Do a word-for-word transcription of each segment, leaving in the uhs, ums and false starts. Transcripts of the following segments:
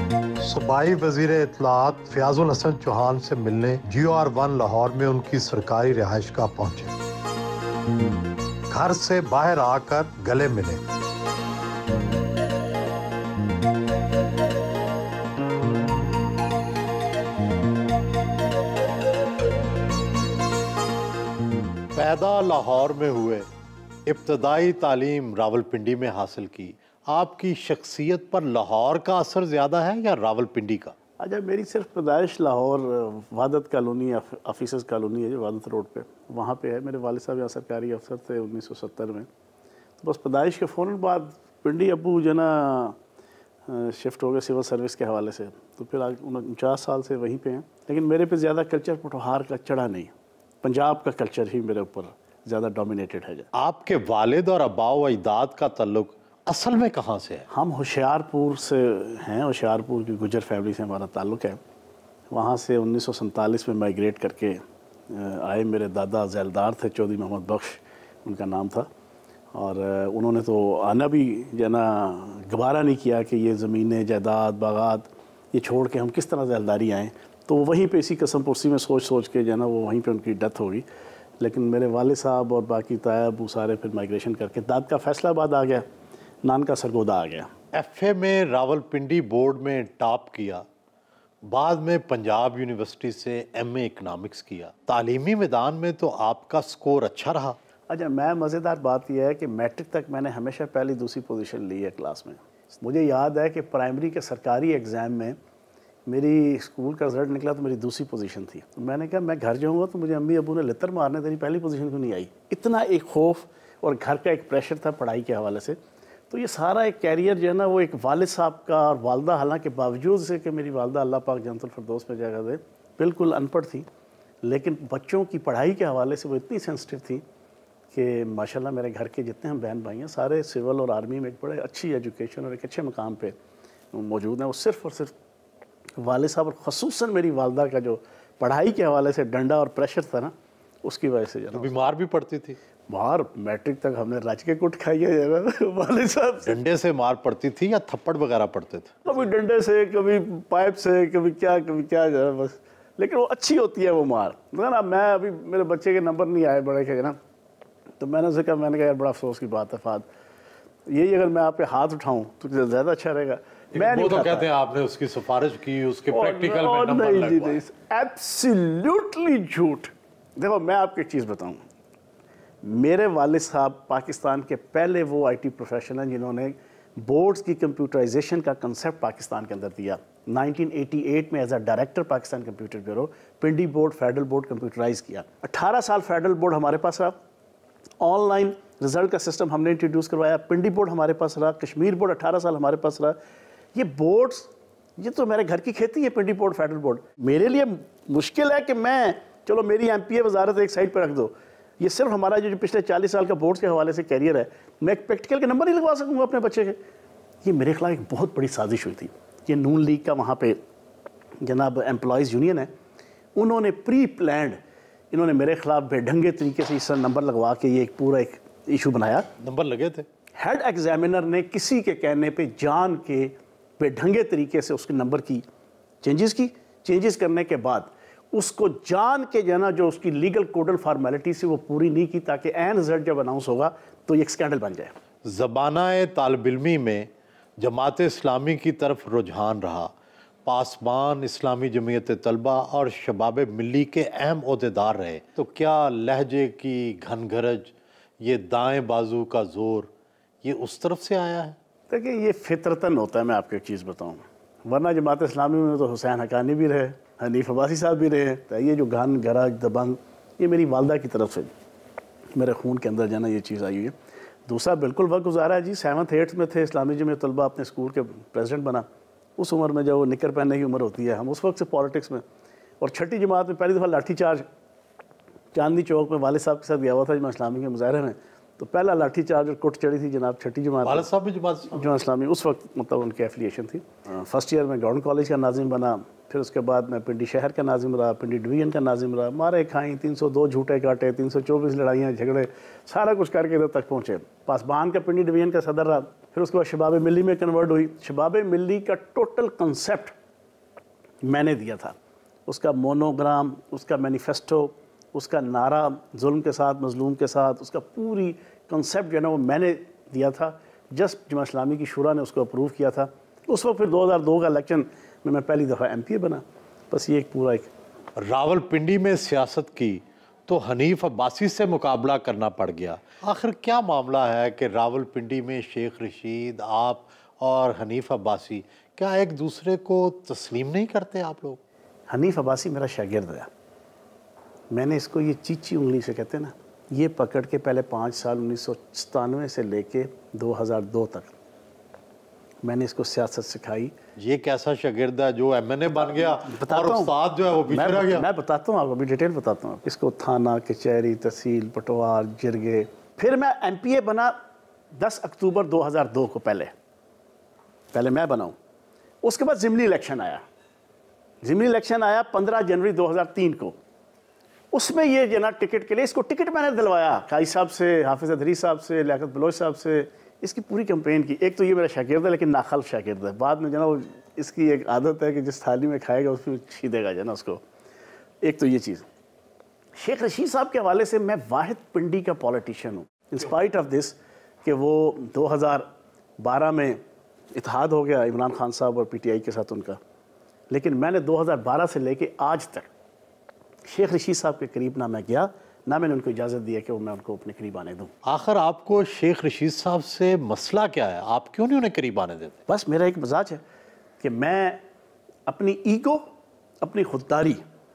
सूबाई वजीर इत्तलात फयाज़ हसन चौहान से मिलने जी आर वन लाहौर में उनकी सरकारी रिहाइशगाह पहुंचे। घर से बाहर आकर गले मिले। पैदा लाहौर में हुए, इब्तदाई तालीम रावलपिंडी में हासिल की। आपकी शख्सियत पर लाहौर का असर ज़्यादा है या रावलपिंडी का? अच्छा, मेरी सिर्फ पैदाइश Lahore Wahdat colony officers colony है जो वादत रोड पे, वहाँ पे है। मेरे वालिद साहब यहाँ सरकारी अफसर थे उन्नीस सौ सत्तर में। तो बस पैदाइश के फ़ौरन बाद पिंडी अबू जो ना शिफ्ट हो गए सिविल सर्विस के हवाले से, तो फिर आज उनचास साल से वहीं पे हैं। लेकिन मेरे पे ज़्यादा कल्चर पटोहार का चढ़ा नहीं, पंजाब का कल्चर ही मेरे ऊपर ज़्यादा डोमिनेटेड है। आपके वालिद और अब्बाओ अजदाद का ताल्लुक असल में कहाँ से है? हम होशियारपुर से हैं, होशियारपुर की गुजर फैमिली से हमारा ताल्लुक़ है। वहाँ से उन्नीस सौ सैंतालीस में माइग्रेट करके आए। मेरे दादा ज़ैलदार थे, चौधरी मोहम्मद बख्श उनका नाम था, और उन्होंने तो आना भी जो ना गवारा नहीं किया कि ये ज़मीनें जायदाद बागात ये छोड़ के हम किस तरह ज़ैलदारी आएँ। तो वहीं पे इसी कसम पुरसी में सोच सोच के जो ना वो वहीं पे उनकी डेथ हो गई। लेकिन मेरे वालिद साहब और बाकी ताया अबू सारे फिर माइग्रेशन करके, दाद का फैसलाबाद आ गया, नान का सरगोदा आ गया। एफ ए में रावलपिंडी बोर्ड में टॉप किया, बाद में पंजाब यूनिवर्सिटी से एम ए इकनॉमिक्स किया। तालीमी मैदान में तो आपका स्कोर अच्छा रहा। अच्छा, मैं मज़ेदार बात यह है कि मैट्रिक तक मैंने हमेशा पहली दूसरी पोजीशन ली है क्लास में। मुझे याद है कि प्राइमरी के सरकारी एग्ज़ाम में मेरी स्कूल का रिज़ल्ट निकला तो मेरी दूसरी पोजीशन थी। तो मैंने कहा मैं घर जाऊँगा तो मुझे अम्मी अबू ने लितर मारने, तेरी पहली पोजीशन क्यों नहीं आई। इतना एक खौफ और घर का एक प्रेशर था पढ़ाई के हवाले से। तो ये सारा एक कैरियर जो है ना वो एक वालिद साहब का और वालदा, हालांकि बावजूद से कि मेरी वालदा अल्लाह पाक जन्नतुल फिरदौस में जगह दे, बिल्कुल अनपढ़ थी, लेकिन बच्चों की पढ़ाई के हवाले से वो इतनी सेंसिटिव थी कि माशाल्लाह मेरे घर के जितने हम बहन भाई हैं सारे सिविल और आर्मी में एक बड़े अच्छी एजुकेशन और एक अच्छे मकाम पर मौजूद हैं। वो सिर्फ़ और सिर्फ वालिद साहब और ख़ुसूसन मेरी वालदा का जो पढ़ाई के हवाले से डंडा और प्रेशर था ना, उसकी वजह से जो बीमार भी पड़ती थी। बाहर मैट्रिक तक हमने राज के कुट खाई है वालिद साहब से। डंडे से मार पड़ती थी या थप्पड़ वगैरह पड़ते थे? कभी डंडे से, कभी पाइप से, कभी क्या कभी क्या जो है बस। लेकिन वो अच्छी होती है वो मार ना। मैं अभी मेरे बच्चे के नंबर नहीं आए बड़े के ना, तो मैंने उसे कहा, मैंने कहा यार बड़ा अफसोस की बात है फाद, यही अगर मैं आप पे हाथ उठाऊँ तो ज़्यादा अच्छा रहेगा। मैं वो तो कहते हैं आपने उसकी सिफारिश की, उसके प्रैक्टिकल में नंबर नहीं जी लगवाए। नहीं, एब्सोल्युटली झूठ। देखो मैं आपको एक चीज़ बताऊं, मेरे वालिद साहब पाकिस्तान के पहले वो आईटी प्रोफेशनल हैं जिन्होंने बोर्ड्स की कंप्यूटराइजेशन का कंसेप्ट पाकिस्तान के अंदर दिया। नाइनटीन एटी एट में as a director Pakistan computer bureau Pindi board federal board computerise किया। अठारह साल फेडरल बोर्ड हमारे पास रहा, ऑनलाइन रिजल्ट का सिस्टम हमने इंट्रोड्यूस करवाया। पिंडी बोर्ड हमारे पास रहा, कश्मीर बोर्ड अठारह साल हमारे पास रहा। ये बोर्ड्स, ये तो मेरे घर की खेती है, पिंडी बोर्ड फेडरल बोर्ड। मेरे लिए मुश्किल है कि मैं, चलो मेरी एम पी ए वजारत एक साइड पर रख दो, ये सिर्फ हमारा जो पिछले चालीस साल का बोर्ड्स के हवाले से कैरियर है, मैं एक प्रैक्टिकल के नंबर नहीं लगवा सकूँगा अपने बच्चे के। ये मेरे खिलाफ एक बहुत बड़ी साजिश हुई थी। ये नून लीग का वहाँ पे जनाब एम्प्लॉयज़ यूनियन है, उन्होंने प्री प्लान्ड, इन्होंने मेरे खिलाफ बेढंगे तरीके से इस नंबर लगवा के ये एक पूरा एक इशू बनाया। नंबर लगे थे। हेड एग्जामिनर ने किसी के कहने पे जान के बेढंगे तरीके से उसके नंबर की चेंजेस की। चेंजेस करने के बाद उसको जान के जाना जो उसकी लीगल कोडल फार्मेलिटी से वो पूरी नहीं की, ताकि एन रिजल्ट जब अनाउंस होगा तो ये एक स्कैंडल बन जाए। ज़बाना तालिब इल्मी में जमात इस्लामी की तरफ रुझान रहा। पासबान इस्लामी जमीयत तलबा और शबाब मिली के अहम ओहदेदार रहे। तो क्या लहजे की घनघरज, ये दाएं बाजू का ज़ोर, ये उस तरफ से आया है? देखिए ये फितरतन होता है। मैं आपको एक चीज़ बताऊँ, वरना जमात इस्लामी में तो हुसैन हकानी भी रहे, हनीफ अब्बासी साहब भी रहे। तो ये जो घन गरज दबंग, ये मेरी वालदा की तरफ से मेरे खून के अंदर जाना ये चीज़ आई हुई है। दूसरा बिल्कुल वक्त गुजारा है जी, सेवन्थ एट्थ में थे, इस्लामी जमीयत तलबा अपने स्कूल के प्रेसिडेंट बना। उस उम्र में जब वो निकर पहनने की उम्र होती है, हम उस वक्त से पॉलिटिक्स में। और छठी जमात में पहली दफ़ा लाठी चार्ज चांदनी चौक में वालिद साहब के साथ गया हुआ था जमा इस्लामी के मुजाहरे में, तो पहला लाठी चार्ज और कुट चढ़ी थी जनाब छठी जमात। वालिद साहब भी जमात जमा इस्लामी उस वक्त मतलब उनकी एफिलिएशन थी। फर्स्ट ईयर में गवर्नमेंट कॉलेज का नाजिम बना, फिर उसके बाद मैं पिंडी शहर का नाजिम रहा, पिंडी डिवीजन का नाजिम रहा। मारे खाई, तीन सौ दो झूठे काटे, तीन सौ चौबीस लड़ाइयाँ झगड़े, सारा कुछ करके इधर तक पहुँचे। पासबान का पिंडी डिवीजन का सदर रहा, फिर उसके बाद शबाब मिल्ली में कन्वर्ट हुई। शबाब मिल्ली का टोटल कंसेप्ट मैंने दिया था, उसका मोनोग्राम, उसका मैनिफेस्टो, उसका नारा, जुल्म के साथ मजलूम के साथ, उसका पूरी कंसेप्ट जो है ना वो मैंने दिया था। जस्ट जमात इस्लामी की शूरा ने उसको अप्रूव किया था। उस वक्त फिर दो हज़ार दो का इलेक्शन में मैं पहली दफ़ा एम पी ए बना। बस ये एक पूरा एक रावलपिंडी में सियासत की तो हनीफ अब्बासी से मुकाबला करना पड़ गया। आखिर क्या मामला है कि रावलपिंडी में शेख रशीद, आप और हनीफ अब्बासी क्या एक दूसरे को तस्लीम नहीं करते आप लोग? हनीफ अब्बासी मेरा शागिर्द है। मैंने इसको ये चीची उंगली से कहते हैं ना, ये पकड़ के पहले पाँच साल उन्नीस सौ सतानवे से लेके दो हज़ार दो तक मैंने इसको सियासत सिखाई। ये कैसा शागिर्द है जो एम एन ए बन गया और उस्ताद जो है वो पीछे मैं, रह गया? मैं बताता हूँ आपको, अभी डिटेल बताता हूँ इसको। थाना, कचहरी, तहसील, पटवार, जिरगे। फिर मैं एम पी ए बना दस अक्टूबर दो हज़ार दो को। पहले पहले मैं बनाऊँ। उसके बाद ज़िमनी इलेक्शन आया। ज़िमनी इलेक्शन आया पंद्रह जनवरी दो हज़ार तीन को। उसमें ये जना टिकट के लिए, इसको टिकट मैंने दिलवाया काई साहब से, हाफिज़ अदरी साहब से, लियाकत बलोच साहब से। इसकी पूरी कैंपेन की। एक तो ये मेरा शागिर्द है लेकिन नाखल शागिर्द है। बाद में जना वो इसकी एक आदत है कि जिस थाली में खाएगा उसमें छीदेगा जना उसको। एक तो ये चीज़। शेख रशीद साहब के हवाले से मैं वाहिद पिंडी का पॉलिटिशियन हूँ, इंस्पाइट ऑफ दिस कि वो दो हज़ार बारह में इत्तेहाद हो गया इमरान खान साहब और पी टी आई के साथ उनका। लेकिन मैंने दो हज़ार बारह से लेके आज तक शेख रशीद साहब के करीब ना मैं गया, ना मैंने उनको इजाज़त दी है कि वो मैं उनको अपने करीब आने दूँ। आखिर आपको शेख रशीद साहब से मसला क्या है? आप क्यों नहीं उन्हें करीब आने देते? बस मेरा एक मिजाज है कि मैं अपनी ईगो, अपनी खुददारी,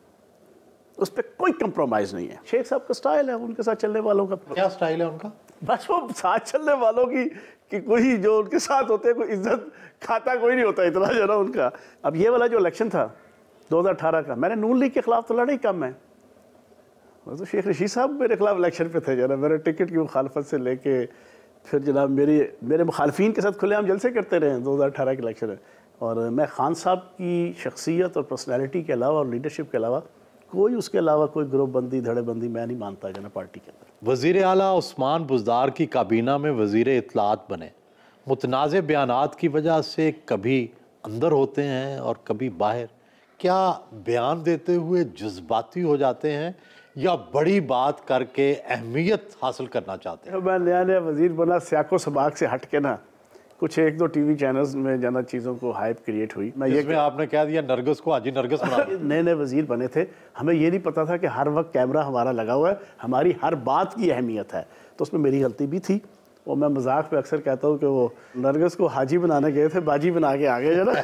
उस पर कोई कंप्रोमाइज़ नहीं है। शेख साहब का स्टाइल है, उनके साथ चलने वालों का। क्या स्टाइल है उनका? बस वो साथ चलने वालों की कि कोई जो उनके साथ होते हैं कोई इज्जत खाता कोई नहीं होता, इतना जो ना उनका। अब ये वाला जो इलेक्शन था दो हज़ार अठारह का, मैंने नून लीग के खिलाफ तो लड़ा ही कम है। वो तो शेख रशीद साहब मेरे खिलाफ इलेक्शन पे थे जना, मेरे टिकट की मुखालफत से लेके फिर जनाब मेरी मेरे मुखालफिन के साथ खुलेआम जलसे करते रहे दो हज़ार अठारह के इलेक्शन में। और मैं खान साहब की शख्सियत और पर्सनैलिटी के अलावा और लीडरशिप के अलावा कोई उसके अलावा कोई ग्रुपबंदी, धड़ेबंदी मैं नहीं मानता जना पार्टी के अंदर। वज़ीर आला उस्मान बुज़दार की काबीना में वज़ीर इत्तलात बने। मुतनाज़ बयानात की वजह से कभी अंदर होते हैं और कभी बाहर। क्या बयान देते हुए जज्बाती हो जाते हैं या बड़ी बात करके अहमियत हासिल करना चाहते हैं? मैं नया नया वज़ीर बना, सियाको सबाक से हट के ना कुछ एक दो टीवी चैनल्स में जाना चीज़ों को हाइप क्रिएट हुई। मैं ये आपने कह दिया नरगस को हाजी नरगस बना दिया। नए नए वज़ीर बने थे, हमें ये नहीं पता था कि हर वक्त कैमरा हमारा लगा हुआ है, हमारी हर बात की अहमियत है। तो उसमें मेरी गलती भी थी। और मैं मजाक पे अक्सर कहता हूँ कि वो नरगस को हाजी बनाने गए थे, बाजी बना के आ गए जना।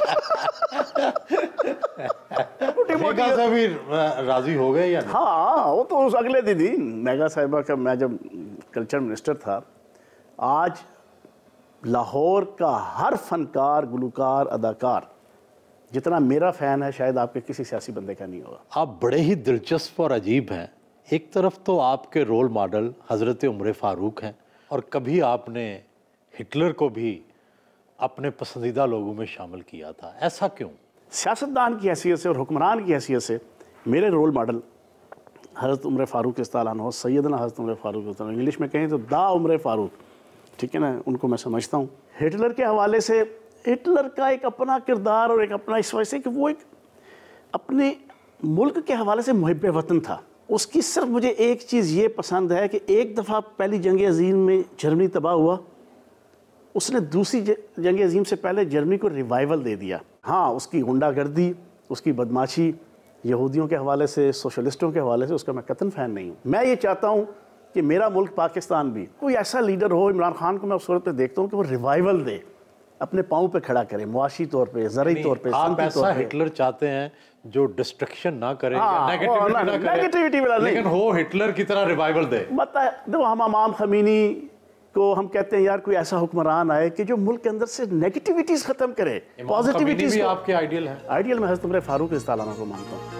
मेगा साहब भी राजी हो गए या नहीं? हाँ, वो तो उस अगले दिन ही मेगा साहिबा का, मैं जब कल्चर मिनिस्टर था, आज लाहौर का हर फनकार, गुलकार, अदाकार जितना मेरा फ़ैन है शायद आपके किसी सियासी बंदे का नहीं होगा। आप बड़े ही दिलचस्प और अजीब हैं। एक तरफ तो आपके रोल मॉडल हज़रत उमर फ़ारूक हैं और कभी आपने हिटलर को भी अपने पसंदीदा लोगों में शामिल किया था, ऐसा क्यों? सियासतदान की हैसियत से और हुक्मरान की हैसियत से मेरे रोल मॉडल हज़रत उमर फ़ारूक इस्तालान हो, सैयदना हज़रत उमर फ़ारूक, इंग्लिश में कहें तो दा उमर फ़ारूक, ठीक है ना, उनको मैं समझता हूँ। हिटलर के हवाले से, हिटलर का एक अपना किरदार और एक अपना इस वजह से कि वो एक अपने मुल्क के हवाले से मुहिब वतन था। उसकी सिर्फ मुझे एक चीज़ ये पसंद है कि एक दफ़ा पहली जंग अज़ीम में जर्मनी तबाह हुआ, उसने दूसरी जंग अज़ीम से पहले जर्मनी को रिवाइवल दे दिया। हाँ, उसकी गुंडागर्दी, उसकी बदमाशी यहूदियों के हवाले से, सोशलिस्टों के हवाले से उसका मैं कतन फ़ैन नहीं हूँ। मैं ये चाहता हूँ कि मेरा मुल्क पाकिस्तान भी कोई ऐसा लीडर हो, इमरान खान को मैं उस सूरत में देखता हूँ कि वो रिवाइवल दे, अपने पाँव पे खड़ा करे, मुआशी तौर पे, ज़रई तौर पे, आप ऐसा हिटलर चाहते हैं जो डिस्ट्रक्शन ना करे, हाँ, नेगेटिविटी ना करे, नेगेटिविटी वाला लेकिन हो हिटलर की तरह रिवाइवल दे। बता दो, हम इमाम खमीनी को हम कहते हैं यार कोई ऐसा हुक्मरान आए कि जो मुल्क के अंदर से नेगेटिविटीज खत्म करे, पॉजिटिविटीज भी आपके आइडियल है? आइडियल मैं हज़रत उमर फ़ारूक इस्तालाना को मानता हूँ।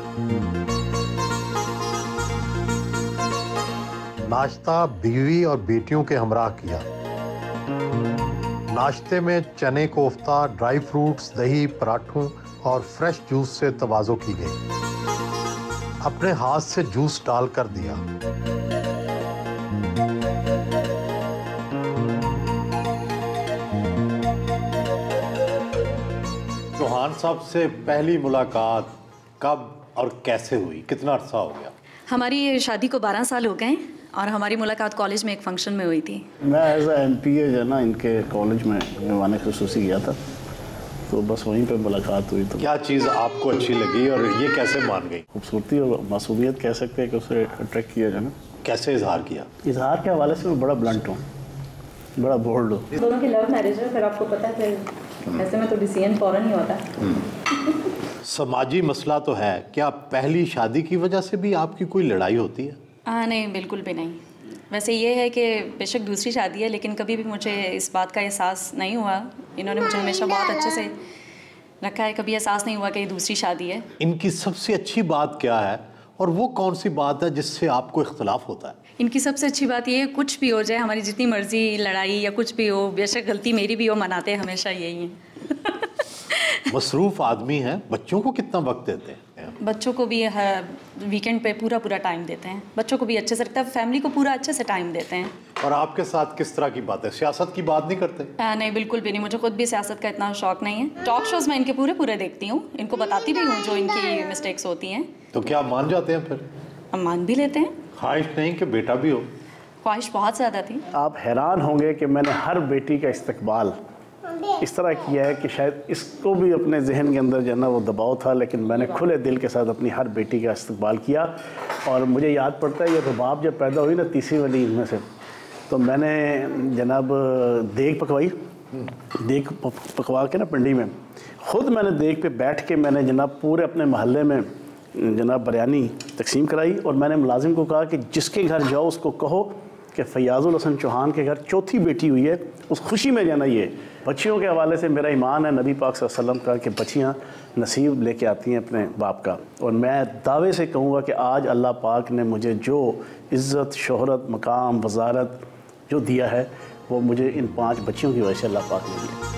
नाश्ता बीवी और बेटियों के हमराह किया। नाश्ते में चने कोफ्ता, ड्राई फ्रूट्स, दही, पराठों और फ्रेश जूस से तवाज़ो की गई। अपने हाथ से जूस डालकर दिया। चौहान साहब से पहली मुलाकात कब और कैसे हुई, कितना अर्सा हो गया? हमारी शादी को बारह साल हो गए और हमारी मुलाकात कॉलेज में एक फंक्शन में हुई थी। मैं as a M P A जो ना इनके कॉलेज में मेहमान खसूसी गया था, तो बस वहीं पे मुलाकात हुई। तो क्या चीज़ आपको अच्छी लगी और ये कैसे मान गई? खूबसूरती और मासूमियत कह सकते हैं कि उसे अट्रैक्ट किया जाए ना। कैसे इजहार किया? इजहार के हवाले से मैं बड़ा ब्लंट हूँ, बड़ा बोल्ड हूँ। दोनों की लव मैरिज है, फिर आपको पता है, फिर ऐसे में तो डिसीजन फौरन ही होता है। समाजी मसला तो है, क्या पहली शादी की वजह से भी आपकी कोई लड़ाई होती है? हाँ नहीं, बिल्कुल भी नहीं। वैसे ये है कि बेशक दूसरी शादी है, लेकिन कभी भी मुझे इस बात का एहसास नहीं हुआ। इन्होंने मुझे हमेशा बहुत अच्छे से रखा है, कभी एहसास नहीं हुआ कि ये दूसरी शादी है। इनकी सबसे अच्छी बात क्या है और वो कौन सी बात है जिससे आपको इख्तलाफ होता है? इनकी सबसे अच्छी बात ये है, कुछ भी हो जाए, हमारी जितनी मर्जी लड़ाई या कुछ भी हो, बेशक गलती मेरी भी हो, मनाते हमेशा यही हैं। मसरूफ़ आदमी हैं, बच्चों को कितना वक्त देते हैं? बच्चों को भी वीकेंड पे पूरा पूरा टाइम देते हैं, बच्चों को भी अच्छे से रखता है, फैमिली को पूरा अच्छे से टाइम देते हैं। और आपके साथ किस तरह की बात है? सियासत की बात नहीं करते? आ, नहीं बिल्कुल भी नहीं, मुझे खुद भी सियासत का इतना शौक नहीं है। टॉक शोज़ में इनके पूरे पूरे देखती हूँ, इनको बताती भी हूँ जो इनकी मिस्टेक्स होती हैं। तो क्या मान जाते हैं फिर? हम मान भी लेते हैं। ख्वाहिश नहीं कि बेटा भी हो? ख्वाहिश बहुत ज़्यादा थी। आप हैरान होंगे कि मैंने हर बेटी का इस्तकबाल इस तरह किया है कि शायद इसको भी अपने जहन के अंदर जो है ना वो दबाव था, लेकिन मैंने खुले दिल के साथ अपनी हर बेटी का इस्तकबाल किया। और मुझे याद पड़ता है ये रुबाब जब पैदा हुई ना तीसरी वाली इनमें से, तो मैंने जनाब देग पकवाई, देग पकवा के ना पिंडी में ख़ुद मैंने देग पे बैठ के मैंने जनाब पूरे अपने मोहल्ले में जनाब बिरयानी तकसीम कराई। और मैंने मुलाजिम को कहा कि जिसके घर जाओ उसको कहो कि फैयाज़ हसन चौहान के घर चौथी बेटी हुई है, उस खुशी में जाना। ये बच्चियों के हवाले से मेरा ईमान है नबी पाक सल्लल्लाहु अलैहि वसल्लम का कि बच्चियाँ नसीब लेके आती हैं अपने बाप का। और मैं दावे से कहूँगा कि आज अल्लाह पाक ने मुझे जो इज़्ज़त, शोहरत, मकाम, वज़ारत जो दिया है वो मुझे इन पाँच बच्चियों की वजह से अल्लाह पाक ने दिया।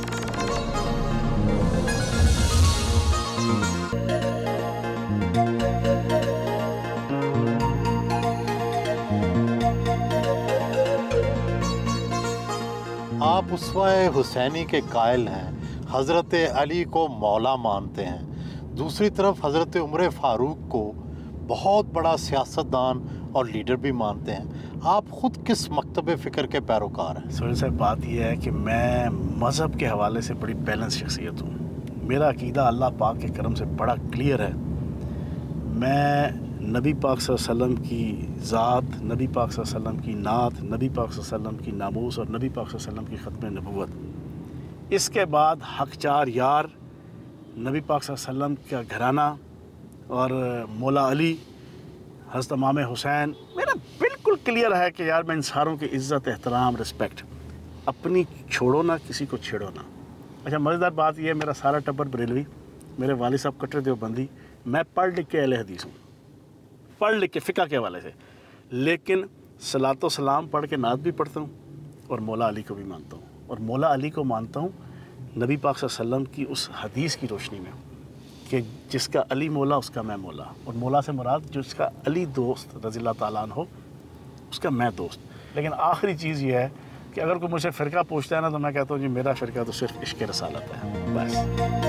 आप उसवाए हुसैनी के कायल हैं, हज़रत अली को मौला मानते हैं, दूसरी तरफ हज़रत उमर फ़ारूक को बहुत बड़ा सियासतदान और लीडर भी मानते हैं। आप ख़ुद किस मकतब फ़िक्र के पैरोकार हैं? सोहेल साहब, बात यह है कि मैं मज़हब के हवाले से बड़ी बैलेंस शख्सियत हूँ। मेरा अकीदा अल्लाह पाक के करम से बड़ा क्लियर है। मैं नबी पाक सल्लल्लाहु अलैहि वसल्लम की ज़ात, नबी पाक सल्लल्लाहु अलैहि वसल्लम की नात, नबी पाक सल्लल्लाहु अलैहि वसल्लम की नामूस और नबी पाक सल्लल्लाहु अलैहि वसल्लम की ख़त्म नबूवत, इसके बाद हक चार यार, नबी पाक सल्लल्लाहु अलैहि वसल्लम का घराना और मौला अली, हज़रत इमाम हुसैन, मेरा बिल्कुल क्लियर है कि यार मैं इन सारों की इज़्ज़त, एहतराम, रिस्पेक्ट, अपनी छोड़ो ना, किसी को छेड़ो ना। अच्छा, मज़ेदार बात यह है, मेरा सारा टब्बर बरेलवी, मेरे वालिद साहब कट्टर देवबंदी, मैं पढ़ लिख के अहले हदीस हूँ, पढ़ लिख के फ़िक़्ह के हवाले से, लेकिन सलातो सलाम पढ़ के नात भी पढ़ता हूँ और मौला अली को भी मानता हूँ। और मौला अली को मानता हूँ नबी पाक सल्लल्लाहु अलैहि वसल्लम की उस हदीस की रोशनी में कि जिसका अली मौला उसका मैं मौला, और मौला से मुराद जिसका अली दोस्त रज़ियल्लाहु ताला अन्हु उसका मैं दोस्त। लेकिन आखिरी चीज़ ये है कि अगर कोई मुझसे फ़िरका पूछता है ना, तो मैं कहता हूँ जी मेरा फ़िरका तो सिर्फ इश्क़ रसालत है, बस।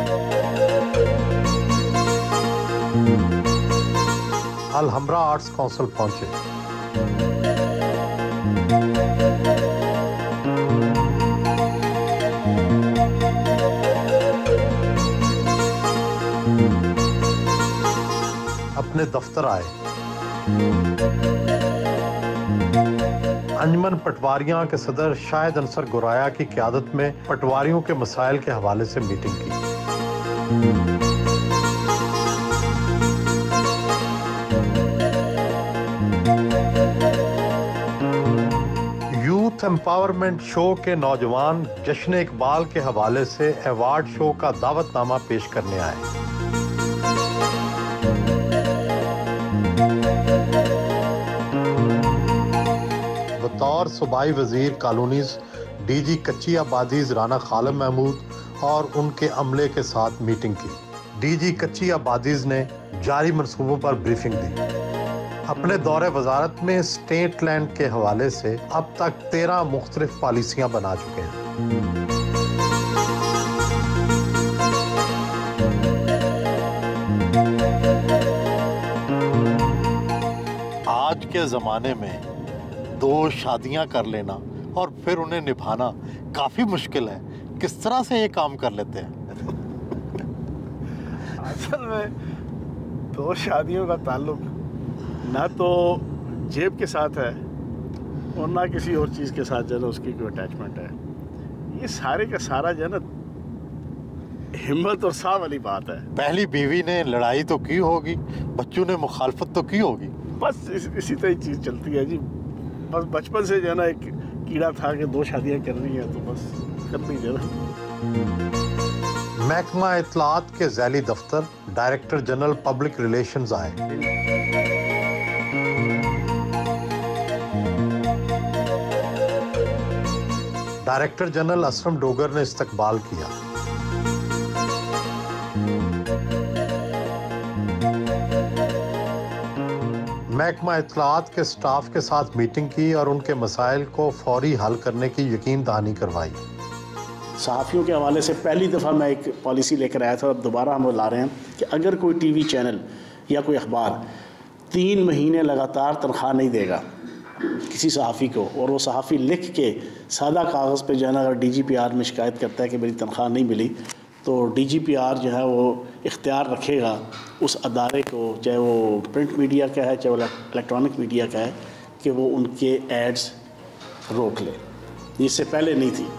अल हमरा आर्ट्स काउंसिल पहुंचे। अपने दफ्तर आए। अंजमन पटवारियां के सदर शाहिद अंसर गुराया की क़यादत में पटवारियों के मसाइल के हवाले से मीटिंग की। यूथ एम्पावरमेंट शो के नौजवान जश्न इकबाल के हवाले से अवार्ड शो का दावतनामा पेश करने आए। बतौर सूबाई वजीर कॉलोनीज डीजी कच्ची आबादीज राना खालिद महमूद और उनके अमले के साथ मीटिंग की। डीजी कच्ची आबादीज ने जारी मंसूबों पर ब्रीफिंग दी। अपने दौरे वजारत में स्टेट लैंड के हवाले से अब तक तेरह मुख्तलिफ पॉलिसियां बना चुके हैं। के ज़माने में दो शादियां कर लेना और फिर उन्हें निभाना काफ़ी मुश्किल है। किस तरह से ये काम कर लेते हैं? असल में दो शादियों का ताल्लुक ना तो जेब के साथ है और ना किसी और चीज़ के साथ जो है ना उसकी कोई अटैचमेंट है। ये सारे का सारा जो है ना हिम्मत और साह वाली बात है। पहली बीवी ने लड़ाई तो की होगी, बच्चों ने मुखालफत तो की होगी। बस इस, इसी तरह चीज़ चलती है जी। बस बचपन से जो है ना एक कीड़ा था कि दो शादियां करनी है तो बस करनी है ना। महकमा इत्तलात के ज़ैली दफ्तर डायरेक्टर जनरल पब्लिक रिलेशंस आए। डायरेक्टर जनरल असलम डोगर ने इस्तकबाल किया। महकमा इत्तलात के स्टाफ के साथ मीटिंग की और उनके मसाइल को फौरी हल करने की यकीन दहानी करवाई। सहाफ़ियों के हवाले से पहली दफ़ा मैं एक पॉलिसी लेकर आया था और अब दोबारा हम ला रहे हैं कि अगर कोई टीवी चैनल या कोई अखबार तीन महीने लगातार तनख्वाह नहीं देगा किसी सहाफ़ी को और वो सहाफ़ी लिख के सादा कागज़ पे जो है ना अगर डी जी पी आर में शिकायत करता है कि मेरी तनख्वाह नहीं मिली, तो डी जी पी आर जो है वो इख्तियार रखेगा उस अदारे को, चाहे वो प्रिंट मीडिया का है चाहे वो इलेक्ट्रॉनिक मीडिया का है, कि वो उनके एड्स रोक ले। इससे पहले नहीं थी।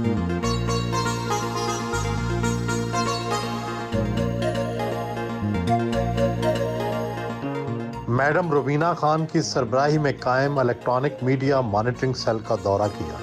मैडम रुबीना खान की सरबराही में कायम इलेक्ट्रॉनिक मीडिया मॉनिटरिंग सेल का दौरा किया।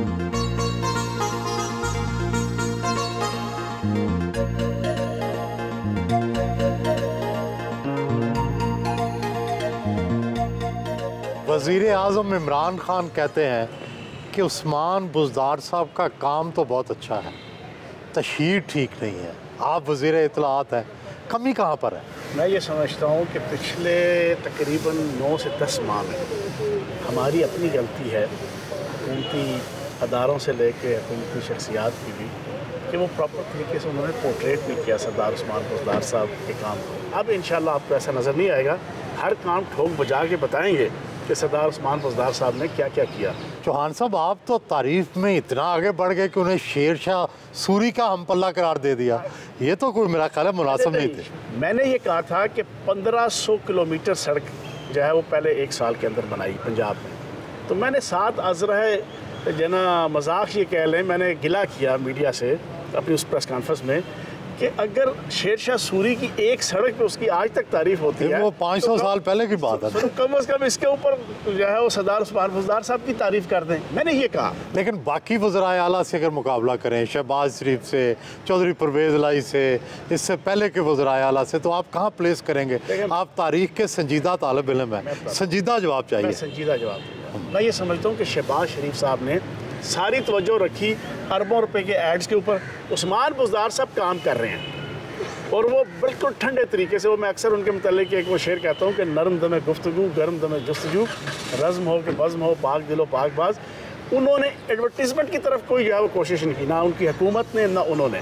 वज़ीर आज़म इमरान खान कहते हैं कि उस्मान बुज़दार साहब का काम तो बहुत अच्छा है, तशहीर ठीक नहीं है। आप वज़ीर इत्तलात हैं, कमी कहाँ पर है? मैं ये समझता हूँ कि पिछले तकरीबन नौ से दस माह में हमारी अपनी गलती है, हुकूमती अदारों से लेके हुकूमती शख्सियात की भी, कि वो प्रॉपर तरीके से उन्होंने पोर्ट्रेट नहीं किया सरदार उस्मान बुज़दार साहब के काम को। अब इंशाल्लाह आपको ऐसा नज़र नहीं आएगा, हर काम ठोक बजा के बताएंगे कि सरदार उस्मान बुज़दार साहब ने क्या क्या किया। चौहान साहब, आप तो तारीफ में इतना आगे बढ़ गए कि उन्हें शेर शाह सूरी का हम पल्ला करार दे दिया। ये तो कोई मेरा ख्याल है मुनासिब नहीं थे। मैंने ये कहा था कि पंद्रह सौ किलोमीटर सड़क जो है वो पहले एक साल के अंदर बनाई पंजाब में, तो मैंने साथ अजरह जना मजाक ये कह लें, मैंने गिला किया मीडिया से अपनी उस प्रेस कॉन्फ्रेंस में कि अगर शेर शाह सूरी की एक सड़क पे उसकी आज तक तारीफ होती है, वो पाँच सौ तो साल पहले की बात है, तो कम अज़ कम इसके ऊपर जो है वो सरदार उस्मान बुज़दार साहब की तारीफ कर दें। मैंने ये कहा। लेकिन बाकी वज़राए आला से अगर मुकाबला करें, शहबाज शरीफ से, चौधरी परवेज़ लाई से, इससे पहले के वज़राए आला से, तो आप कहाँ प्लेस करेंगे? आप तारीख के संजीदा तालिब इल्म हैं, संजीदा जवाब चाहिए। संजीदा जवाब मैं ये समझता हूँ कि शहबाज शरीफ साहब ने सारी तवज्जो रखी अरबों रुपए के एड्स के ऊपर। उस्मान बुज़दार साहब काम कर रहे हैं और वो बिल्कुल ठंडे तरीके से, वो मैं अक्सर उनके मुतालिक एक वो शेर कहता हूँ कि नरम दमे गुफ्तगू गर्म दमे जुस्तजू, रज़्म हो कि बज़्म हो पाक दिलो पाक बाज। उन्होंने एडवर्टीज़मेंट की तरफ कोई जो है वो कोशिश नहीं की, ना उनकी हुकूमत ने ना उन्होंने।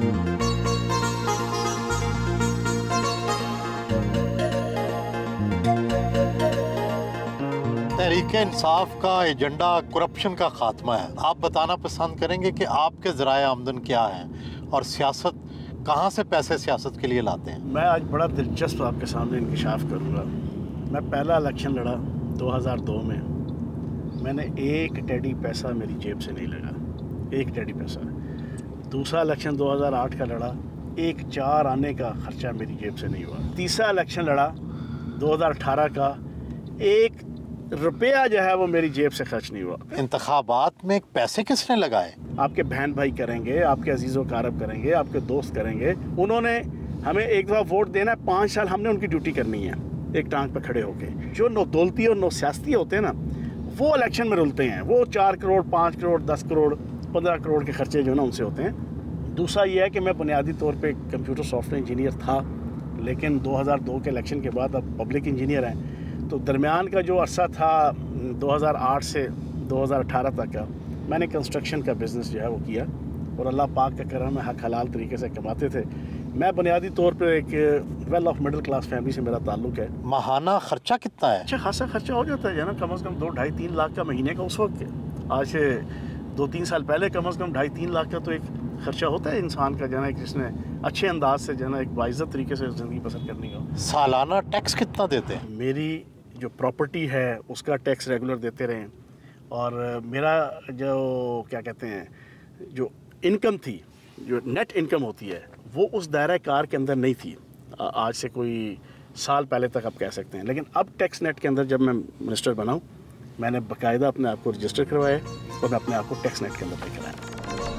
तहरीक इंसाफ का एजेंडा करप्शन का खात्मा है। आप बताना पसंद करेंगे कि आपके ज़राए आमदन क्या हैं और सियासत कहाँ से पैसे सियासत के लिए लाते हैं? मैं आज बड़ा दिलचस्प आपके सामने इंकिशाफ करूँगा। मैं पहला इलेक्शन लड़ा दो हज़ार दो में, मैंने एक टेडी पैसा मेरी जेब से नहीं लगा, एक टेडी पैसा। दूसरा इलेक्शन दो हज़ार आठ का लड़ा, एक चार आने का खर्चा मेरी जेब से नहीं हुआ। तीसरा इलेक्शन लड़ा दो हज़ार अठारह का, एक रुपया जो है वो मेरी जेब से खर्च नहीं हुआ। इंतखाबात में पैसे किसने लगाए? आपके बहन भाई करेंगे, आपके अजीज़ व कारब करेंगे, आपके दोस्त करेंगे। उन्होंने हमें एक दफ़ा वोट देना है, पाँच साल हमने उनकी ड्यूटी करनी है एक टांग पर खड़े होके। जो नौ दौलती और नौ सियासती होते हैं ना, वो इलेक्शन में रुलते हैं। वो चार करोड़ पाँच करोड़ दस करोड़ पंद्रह करोड़ के खर्चे जो है ना उनसे होते हैं। दूसरा ये है कि मैं बुनियादी तौर पर कंप्यूटर सॉफ्टवेयर इंजीनियर था, लेकिन दो हज़ार दो के इलेक्शन के बाद अब पब्लिक इंजीनियर हैं। तो दरमियान का जो अरसा था दो हज़ार आठ से दो हज़ार अठारह तक का, मैंने कंस्ट्रक्शन का बिज़नेस जो है वो किया और अल्लाह पाक का करम है, हक हलाल तरीके से कमाते थे। मैं बुनियादी तौर पर एक well off middle class family से मेरा ताल्लुक़ है। माहाना खर्चा कितना है? अच्छा खासा खर्चा हो जाता है ना, कम अज़ कम दो ढाई तीन लाख का महीने का उस वक्त, आज से दो तीन साल पहले कम अज़ कम ढाई तीन लाख का तो एक खर्चा होता है इंसान का, जो है जिसने अच्छे अंदाज से जो है एक बाइज़्ज़त तरीके से ज़िंदगी बसर करनी हो। सालाना टैक्स कितना देते हैं? मेरी जो प्रॉपर्टी है उसका टैक्स रेगुलर देते रहे, और मेरा जो क्या कहते हैं जो इनकम थी, जो नेट इनकम होती है, वो उस दायरा कार के अंदर नहीं थी आज से कोई साल पहले तक आप कह सकते हैं। लेकिन अब टैक्स नेट के अंदर जब मैं मिनिस्टर बना हूँ, मैंने बाकायदा अपने आप को रजिस्टर करवाया और मैं अपने आप को टैक्स नेट के अंदर लेकर आया।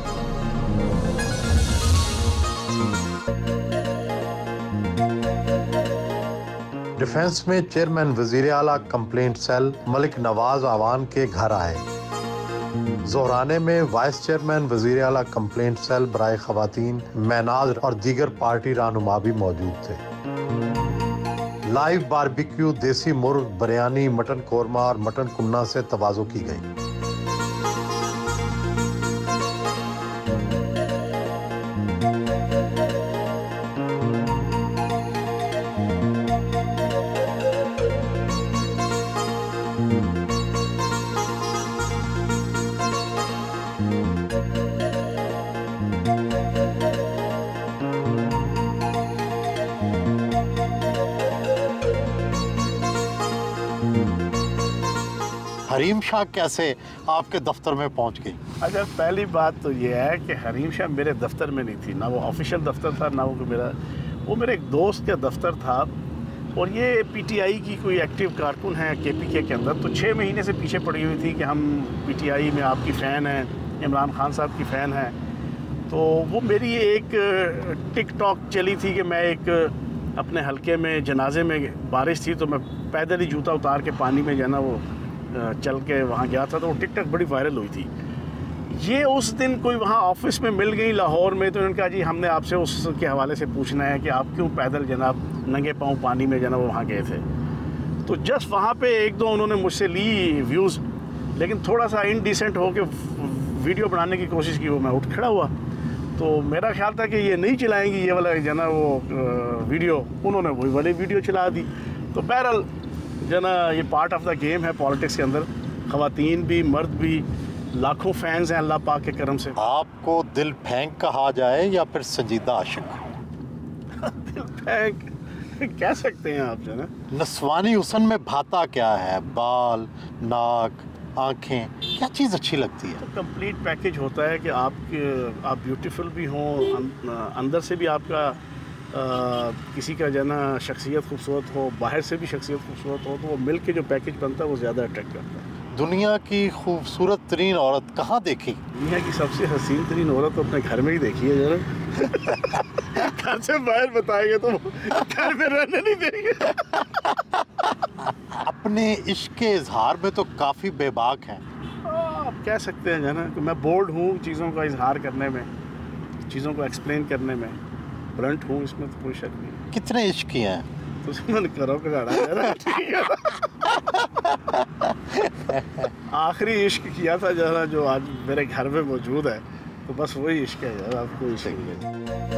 डिफेंस में चेयरमैन वजीर आला कंप्लेंट सेल मलिक नवाज आवान के घर आए। जोहराने में वाइस चेयरमैन वजीर आला कंप्लेंट सेल बराए खवातीन, मैनाज और दीगर पार्टी रहनुमा भी मौजूद थे। लाइव बारबेक्यू, देसी मुर्ग, बिरयानी, मटन कोरमा और मटन कुन्ना से तवाज़ो की गई। हरीम शाह कैसे आपके दफ्तर में पहुंच गई? अच्छा, पहली बात तो ये है कि हरीम शाह मेरे दफ्तर में नहीं थी, ना वो ऑफिशियल दफ्तर था, ना वो मेरा, वो मेरे एक दोस्त का दफ्तर था। और ये पीटीआई की कोई एक्टिव कारकुन है केपीके के अंदर, तो छः महीने से पीछे पड़ी हुई थी कि हम पीटीआई में आपकी फ़ैन हैं, इमरान खान साहब की फ़ैन हैं। तो वो मेरी एक टिक टॉक चली थी कि मैं एक अपने हलके में जनाजे में बारिश थी, तो मैं पैदल ही जूता उतार के पानी में जाना वो चल के वहाँ गया था, तो वो टिकटॉक बड़ी वायरल हुई थी। ये उस दिन कोई वहाँ ऑफिस में मिल गई लाहौर में, तो उन्होंने कहा जी हमने आपसे उसके हवाले से पूछना है कि आप क्यों पैदल जनाब नंगे पाँव पानी में जना वो वहाँ गए थे। तो जस्ट वहाँ पे एक दो उन्होंने मुझसे ली व्यूज़, लेकिन थोड़ा सा इनडिसेंट हो के वीडियो बनाने की कोशिश की, वो मैं उठ खड़ा हुआ। तो मेरा ख्याल था कि ये नहीं चलाएंगी ये वाला जना वो वीडियो, उन्होंने वही वाली वीडियो चला दी। तो बहरहाल जना ये पार्ट ऑफ द गेम है पॉलिटिक्स के अंदर, ख़वातीन भी मर्द भी, लाखों फैंस हैं अल्लाह पाक के करम से। आपको दिल फेंक कहा जाए या फिर संजीदा आशिक? दिल फेंक कह सकते हैं आप, जो ना नस्वानी हुस्न में भाता क्या है? बाल, नाक, आँखें, क्या चीज़ अच्छी लगती है? तो कंप्लीट पैकेज होता है कि आप आप ब्यूटीफुल भी हों, अंदर से भी आपका आ, किसी का जना शख्सियत खूबसूरत हो, बाहर से भी शख्सियत खूबसूरत हो, तो वो मिल के जो पैकेज बनता है वो ज़्यादा अट्रैक्ट करता है। दुनिया की खूबसूरत तरीन औरत कहाँ देखी? दुनिया की सबसे हसीन तरीन औरत तो अपने घर में ही देखी है जरा। घर से बाहर बताएंगे तो घर में रहने नहीं देंगे। अपने इश्क के इजहार में तो काफ़ी बेबाक हैं। आप कह सकते हैं जना कि मैं बोल्ड हूँ चीज़ों का इजहार करने में, चीज़ों को एक्सप्लेन करने में, ब्लंट हूँ, इसमें तो कोई शक नहीं। कितने इश्क किए हैं? तो मैंने करो करा आखिरी इश्क किया था जरा जो आज मेरे घर में मौजूद है, तो बस वही इश्क है यार, आपको इश्क है।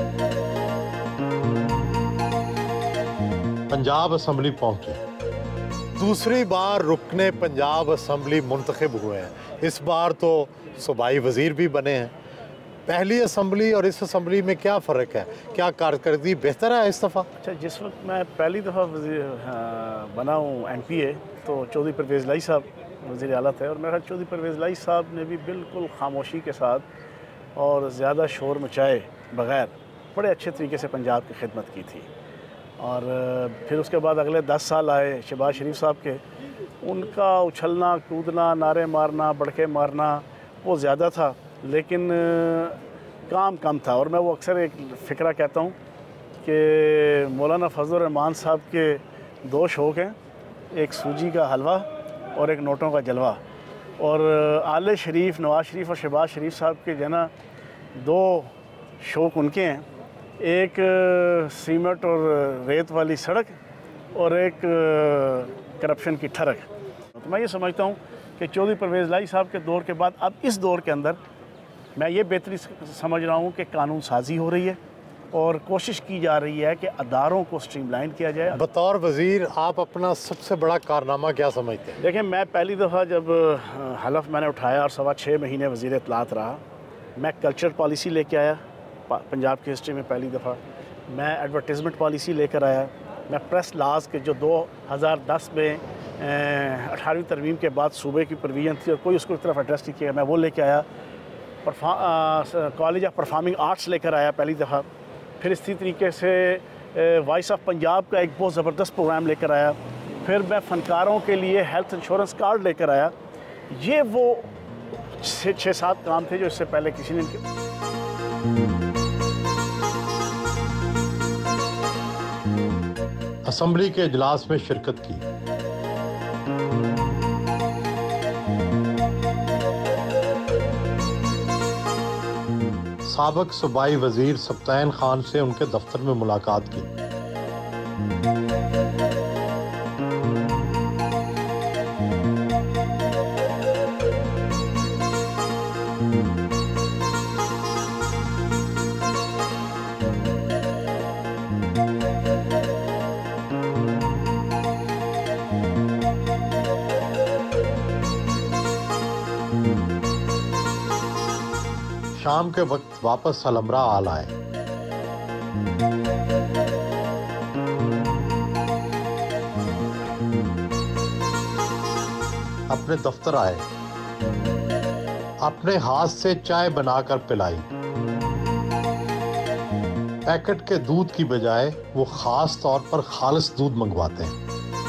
पंजाब असम्बली पहुंचे, दूसरी बार रुकने पंजाब असम्बली मुंतखब हुए हैं। इस बार तो सूबाई वज़ीर भी बने हैं। पहली असम्बली और इस असम्बली में क्या फ़र्क है? क्या कारकर्दगी बेहतर है इस दफ़ा? अच्छा, जिस वक्त मैं पहली दफ़ा बना हूँ एम पी ए, तो चौधरी परवेज़ लाई साहब वज़ीर आला थे, और मेरा चौधरी परवेज़ लाई साहब ने भी बिल्कुल खामोशी के साथ और ज़्यादा शोर मचाए बग़ैर बड़े अच्छे तरीके से पंजाब की खिदमत की थी। और फिर उसके बाद अगले दस साल आए शहबाज शरीफ साहब के, उनका उछलना कूदना, नारे मारना, बड़के मारना वो ज़्यादा था, लेकिन काम कम था। और मैं वो अक्सर एक फ़िक्रा कहता हूँ कि मौलाना फजल रहमान साहब के दो शौक़ हैं, एक सूजी का हलवा और एक नोटों का जलवा। और आले शरीफ, नवाज शरीफ और शहबाज शरीफ साहब के जना दो शौक़ उनके हैं, एक सीमेंट और रेत वाली सड़क और एक करप्शन की ठरक। तो मैं ये समझता हूँ कि चौधरी परवेज़ लाई साहब के दौर के बाद अब इस दौर के अंदर मैं ये बेहतरी समझ रहा हूँ कि कानून साजी हो रही है, और कोशिश की जा रही है कि अदारों को स्ट्रीमलाइन किया जाए। बतौर वज़ीर आप अपना सबसे बड़ा कारनामा क्या समझते हैं? देखिए, मैं पहली दफ़ा जब हलफ मैंने उठाया और सवा छः महीने वज़ीर इत्तलात रहा, मैं कल्चर पॉलिसी लेके आया पंजाब की हिस्ट्री में पहली दफ़ा। मैं एडवर्टीज़मेंट पॉलिसी लेकर आया। मैं प्रेस लाज के जो दो हज़ार दस में अठारहवीं तरमीम के बाद सूबे की प्रोविजन थी और कोई उसको तरफ एड्रेस नहीं किया, मैं वो लेके आया। कॉलेज ऑफ परफॉर्मिंग आर्ट्स लेकर आया पहली दफ़ा। फिर इसी तरीके से वॉइस ऑफ पंजाब का एक बहुत ज़बरदस्त प्रोग्राम लेकर आया। फिर मैं फ़नकारों के लिए हेल्थ इंश्योरेंस कार्ड लेकर आया। ये वो छः छः सात काम थे जो इससे पहले किसी ने किया। असम्बली के इजलास में शिरकत की। साबिक सूबाई वजीर सप्तान खान से उनके दफ्तर में मुलाकात की। शाम के वक्त वापस अलमरा आल आए। अपने दफ्तर आए, अपने हाथ से चाय बनाकर पिलाई। पैकेट के दूध की बजाय वो खास तौर पर खालिस दूध मंगवाते हैं।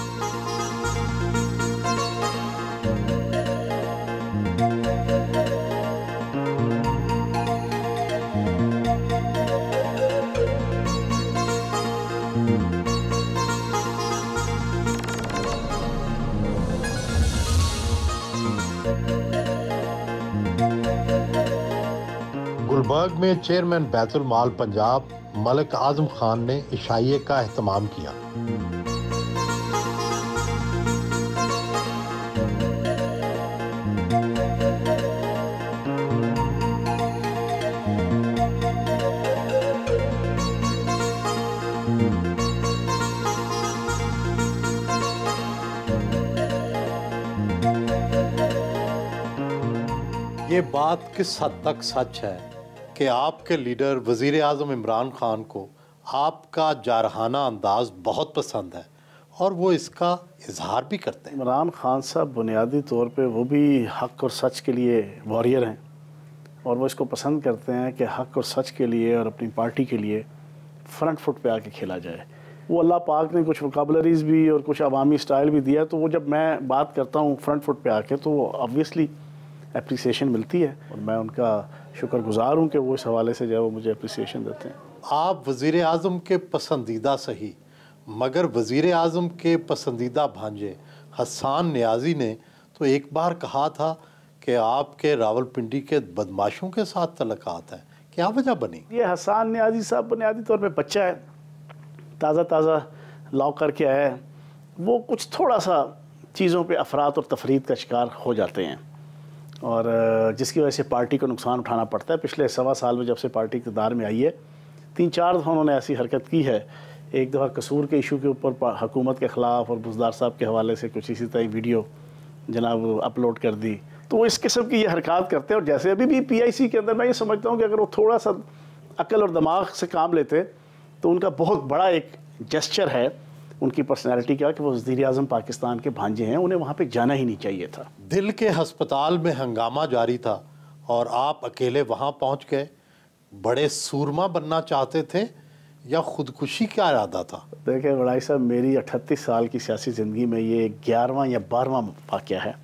गुलबर्ग में चेयरमैन बैतुल माल पंजाब मलिक आजम खान ने इशाइये का एहतमाम किया। ये बात किस हद तक सच है कि आपके लीडर वज़ीर आज़म इमरान खान को आपका जारहाना अंदाज बहुत पसंद है और वो इसका इजहार भी करते हैं? इमरान खान साहब बुनियादी तौर पे वो भी हक़ और सच के लिए वॉरियर हैं और वो इसको पसंद करते हैं कि हक़ और सच के लिए और अपनी पार्टी के लिए फ्रंट फुट पे आके खेला जाए। वो अल्लाह पाक ने कुछ वोकैबुलरीज़ भी और कुछ अवामी स्टाइल भी दिया, तो वो जब मैं बात करता हूँ फ्रंट फुट पे आके तो वो ऑब्वियसली एप्रिसिएशन मिलती है और मैं उनका शुक्रगुजार हूँ कि वो इस हवाले से जो है वो मुझे एप्रिसिएशन देते हैं। आप वज़ीर आज़म के पसंदीदा सही मगर वज़ीर आज़म के पसंदीदा भांजे हसन नियाज़ी ने तो एक बार कहा था कि आपके रावलपिंडी के बदमाशों के साथ तल्लुकात है, क्या वजह बनी? ये हसन नियाज़ी साहब बुनियादी तौर पे बच्चा है, ताज़ा ताज़ा लॉ करके आया है। वो कुछ थोड़ा सा चीज़ों पे अफरात और तफरीद का शिकार हो जाते हैं और जिसकी वजह से पार्टी को नुकसान उठाना पड़ता है। पिछले सवा साल में जब से पार्टी इक़्तिदार में आई है, तीन चार दफ़ा उन्होंने ऐसी हरकत की है। एक दफ़ा कसूर के इशू के ऊपर हुकूमत के ख़िलाफ़ और बुज़दार साहब के हवाले से कुछ इसी तरह वीडियो जनाब अपलोड कर दी। तो वो इस किस्म की ये हरकत करते हैं और जैसे अभी भी पी आई सी के अंदर मैं ये समझता हूँ कि अगर वो थोड़ा सा अक्ल और दिमाग से काम लेते तो उनका बहुत बड़ा एक जेस्चर है उनकी पर्सनैलिटी का कि वो वज़ीर आज़म पाकिस्तान के भांजे हैं, उन्हें वहाँ पे जाना ही नहीं चाहिए था। दिल के हस्पताल में हंगामा जारी था और आप अकेले वहाँ पहुँच गए। बड़े सूरमा बनना चाहते थे या खुदकुशी का इरादा था? देखिए वड़ाई साहब, मेरी अठतीस साल की सियासी ज़िंदगी में ये ग्यारहवां या बारहवां वाक़या है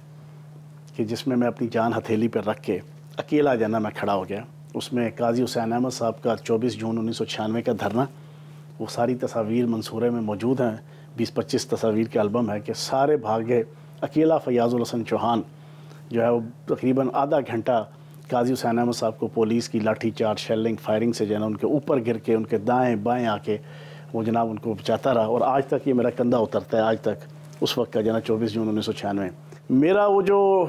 कि जिसमें मैं अपनी जान हथेली पर रख के अकेला जाना मैं खड़ा हो गया। उसमें काजी हुसैन अहमद साहब का चौबीस जून उन्नीस सौ छियानवे का धरना, वो सारी तस्वीर मंसूरे में मौजूद हैं। बीस पच्चीस तस्वीर के एल्बम है कि सारे भाग गए। अकेला फैयाज़ हसन चौहान जो है वो तकरीबन आधा घंटा काजी हुसैन अहमद साहब को पुलिस की लाठी चार्ज, शेलिंग, फायरिंग से जो है ना उनके ऊपर गिर के उनके दाएं बाएं आके वो जनाब उनको बचाता रहा और आज तक ये मेरा कंधा उतरता है आज तक। उस वक्त का जना चौबीस जून उन्नीस सौ छियानवे मेरा वो जो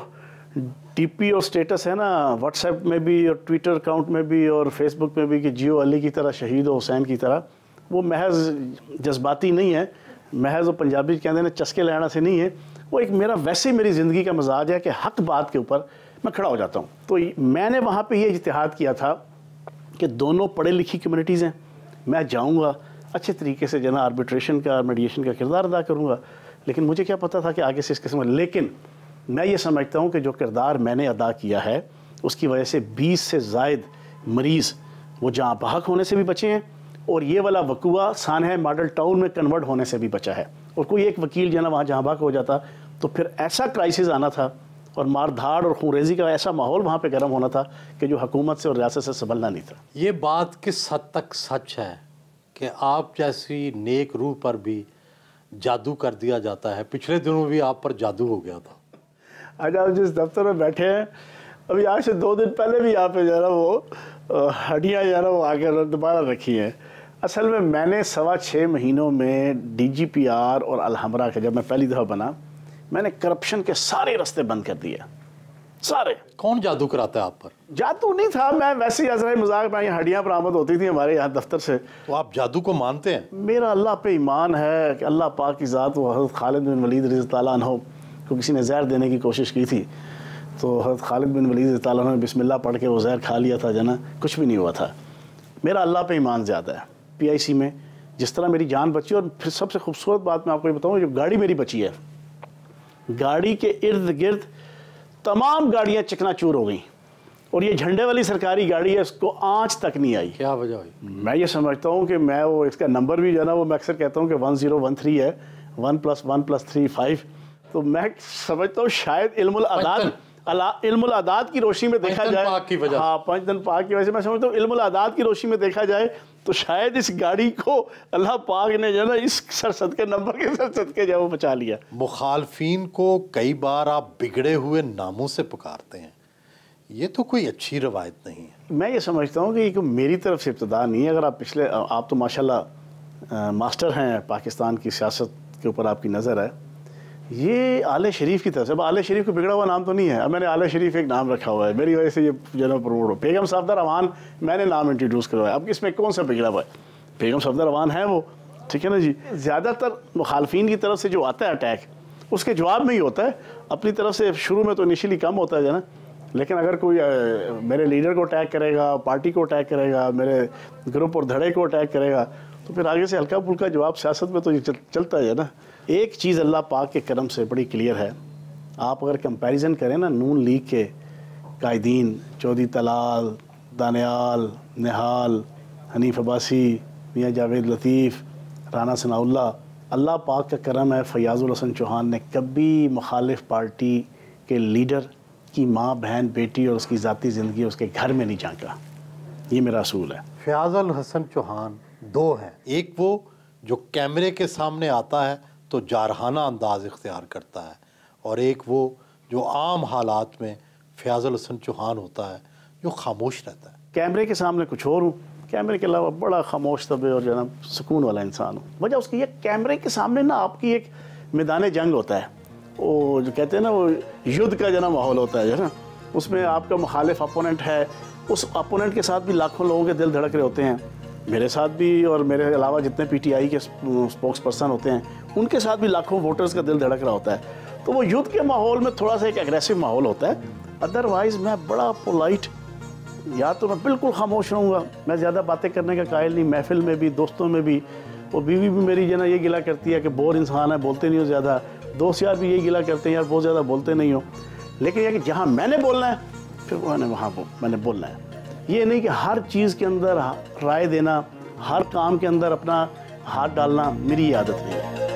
डीपी और स्टेटस है ना व्हाट्सएप में भी और ट्विटर अकाउंट में भी और फेसबुक में भी कि जियो अली की तरह शहीद हो हुसैन की तरह, वो महज जज्बाती नहीं है, महज वो पंजाबी कहते हैं चस्के लेना से नहीं है, वो एक मेरा वैसे मेरी ज़िंदगी का मजाज है कि हक बात के ऊपर मैं खड़ा हो जाता हूँ। तो मैंने वहाँ पे ये इज्तिहाद किया था कि दोनों पढ़े लिखी कम्युनिटीज़ हैं, मैं जाऊँगा अच्छे तरीके से जना आर्बिट्रेशन का मीडिएशन का किरदार अदा करूँगा, लेकिन मुझे क्या पता था कि आगे से इस किस्म। लेकिन मैं ये समझता हूँ कि जो किरदार मैंने अदा किया है उसकी वजह से बीस से ज़ायद मरीज़ वो जहाँ बहक होने से भी बचे हैं और ये वाला वकुआ सानहा मॉडल टाउन में कन्वर्ट होने से भी बचा है। और कोई एक वकील जो ना वहाँ जहाँ बहक हो जाता तो फिर ऐसा क्राइसिस आना था और मार धाड़ और खूनरेजी का ऐसा माहौल वहाँ पे गर्म होना था कि जो हुकूमत से और रियासत से संभलना नहीं था। ये बात किस हद तक सच है कि आप जैसी नेक रूह पर भी जादू कर दिया जाता है? पिछले दिनों भी आप पर जादू हो गया था। आज आप जिस दफ्तर में बैठे हैं, अभी आज से दो दिन पहले भी यहाँ पे जो है ना वो हड्डियाँ जो है ना वो आकर दोबारा रखी हैं। असल में मैंने सवा छः महीनों में डी जी पी आर और अलहमरा का जब मैं पहली दफ़ा बना, मैंने करप्शन के सारे रास्ते बंद कर दिए, सारे। कौन जादू कराता है आप पर? जादू नहीं था, मैं वैसे ही अजरा मजाक में हड्डियाँ बरामद होती थी हमारे यहाँ दफ्तर से। तो आप जादू को मानते हैं? मेरा अल्लाह पे ईमान है कि अल्लाह पाक की ज़ात, वो हज़रत खालिद बिन वलीद रज़ी अल्लाह अन्हु को किसी ने जहर देने की कोशिश की थी तो हज़रत खालिद बिन वलीद रज़ी अल्लाह अन्हु ने बिस्मिल्लाह पढ़ के वो जहर खा लिया था जना, कुछ भी नहीं हुआ था। मेरा अल्लाह पे ईमान ज़्यादा है। पी आई सी में जिस तरह मेरी जान बची, और फिर सबसे खूबसूरत बात मैं आपको ये बताऊँ, जो गाड़ी मेरी बची है, गाड़ी के इर्द गिर्द तमाम गाड़ियाँ चकनाचूर हो गई और ये झंडे वाली सरकारी गाड़ी है, इसको आँच तक नहीं आई। क्या वजह हुई? मैं ये समझता हूँ कि मैं वो इसका नंबर भी जो है ना वो मैं अक्सर कहता हूँ कि वन ज़ीरो वन थ्री है, one plus one plus three five. तो मैं समझता हूँ शायद इल्मुल अदाद अला इल्मुल अदाद की रोशनी में देखा जाए, हाँ पंच दिन पाक की वजह से मैं समझता हूँ इल्मुल अदाद की रोशनी में देखा जाए तो शायद इस गाड़ी को अल्लाह पाक ने जो है ना इस सरसद के नंबर के सरसद के जो वो बचा लिया। मुखालफीन को कई बार आप बिगड़े हुए नामों से पुकारते हैं, ये तो कोई अच्छी रवायत नहीं है। मैं ये समझता हूँ कि ये मेरी तरफ से इब्तिदा नहीं है। अगर आप पिछले आप तो माशाल्लाह मास्टर हैं पाकिस्तान की सियासत के ऊपर, आपकी नज़र है, ये आले शरीफ की तरफ से। अब आले शरीफ को बिगड़ा हुआ नाम तो नहीं है, अब मैंने आले शरीफ एक नाम रखा हुआ है, मेरी वजह से ये जनरल प्रमोट हो। बेगम सफदर रवान मैंने नाम इंट्रोड्यूस करवाया, अब इसमें कौन सा बिगड़ा हुआ है? बेगम सफदर रवान है वो, ठीक है ना जी। ज़्यादातर मुखालफीन की तरफ से जो आता है अटैक, उसके जवाब में ही होता है। अपनी तरफ से शुरू में तो इनिशियली कम होता है ना, लेकिन अगर कोई आ, मेरे लीडर को अटैक करेगा, पार्टी को अटैक करेगा, मेरे ग्रुप और धड़े को अटैक करेगा, तो फिर आगे से हल्का फुल्का जवाब सियासत में तो ये चल, चलता है ना। एक चीज़ अल्लाह पाक के करम से बड़ी क्लियर है, आप अगर कंपैरिजन करें ना नून लीग के कायदीन, चौधरी तलाल, दानियाल, निहाल, हनीफ अब्बासी, मियाँ जावेद लतीफ़, राना सनाउल्लाह, अल्लाह पाक का करम है फैयाज़ हसन चौहान ने कभी मुखालिफ पार्टी के लीडर की माँ, बहन, बेटी और उसकी ज़ाती ज़िंदगी उसके घर में नहीं झांका। ये मेरा असूल है। फैयाज़ हसन चौहान दो हैं, एक वो जो कैमरे के सामने आता है तो जारहाना अंदाज इख्तियार करता है, और एक वो जो आम हालात में फैयाज़ हसन चौहान होता है जो खामोश रहता है। कैमरे के सामने कुछ और हूँ, कैमरे के अलावा बड़ा खामोश तबे और जो है ना सुकून वाला इंसान हूँ। वजह उसकी ये कैमरे के सामने ना आपकी एक मैदान जंग होता है, वो जो कहते हैं ना वो युद्ध का जो ना माहौल होता है ना, उसमें आपका मुखालिफ अपोनेंट है, उस अपोनेंट के साथ भी लाखों लोगों के दिल धड़क रहे होते हैं, मेरे साथ भी और मेरे अलावा जितने पीटीआई के स्पोक्स पर्सन होते हैं उनके साथ भी लाखों वोटर्स का दिल धड़क रहा होता है। तो वो युद्ध के माहौल में थोड़ा सा एक एग्रेसिव माहौल होता है। अदरवाइज़ मैं बड़ा पोलाइट, या तो मैं बिल्कुल खामोश रहूँगा, मैं ज़्यादा बातें करने का कायल नहीं, महफिल में भी, दोस्तों में भी। वो बीवी भी मेरी जना ये गिला करती है कि बोर इंसान है, बोलते नहीं हो ज़्यादा। दोस्त यार भी यही गिला करते हैं, यार बहुत ज़्यादा बोलते नहीं हो। लेकिन यह कि जहाँ मैंने बोलना है फिर मैंने वहाँ मैंने बोलना है। ये नहीं कि हर चीज़ के अंदर राय देना, हर काम के अंदर अपना हाथ डालना मेरी आदत नहीं है।